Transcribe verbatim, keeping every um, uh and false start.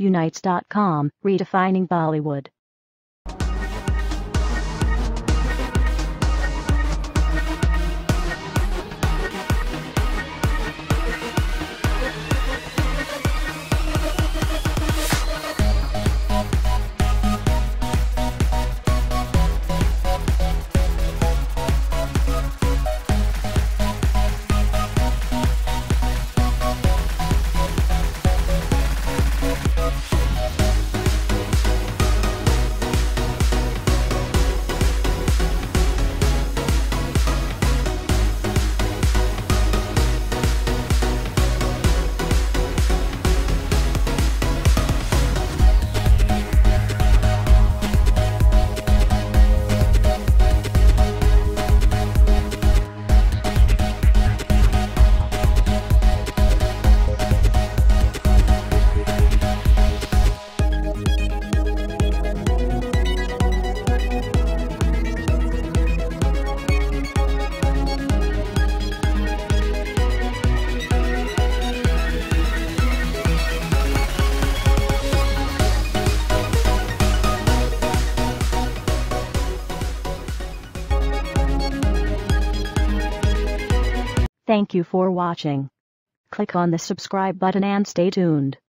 Unites dot com, redefining Bollywood. Thank you for watching. Click on the subscribe button and stay tuned.